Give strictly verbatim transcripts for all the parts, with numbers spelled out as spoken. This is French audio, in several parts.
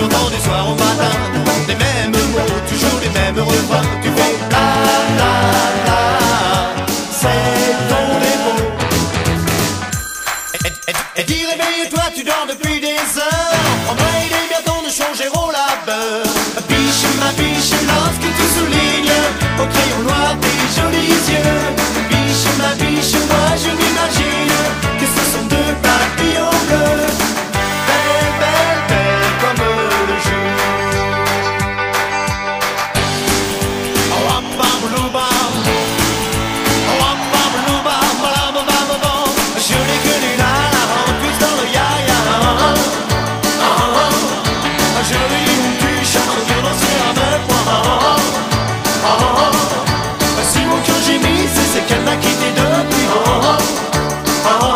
chantant du soir au matin, les mêmes mots, toujours les mêmes refrains. Tu fais la la la, c'est ton défaut. Et, et, et dis réveille-toi, tu dors depuis des heures. En vrai il est bien temps de changer au labeur. Biche ma biche, lorsque tu soulignes au crayon noir tes jolis yeux. Biche ma biche, moi je m'imagine que ce sont deux papillons bleus. Belle, belle, belle comme le jour. Oh, ah, bam, lou, bam. Oh, ah, bam, lou, bam, bam, bam, bam, bam. Je n'ai que du la la, en plus dans le ya-ya. Ah, ah, ah. Je l'ai eu, tu chantes, viens danser avec moi. Ah, ah, ah. Si mon cœur gémit, c'est qu'elle m'a quitté depuis. Ah, ah, ah.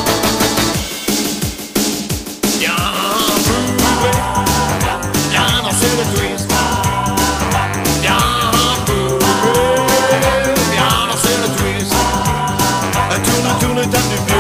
Viens bouger, viens danser le twist. Viens bouger, viens danser le twist. Tourne, tourne, tape du pied.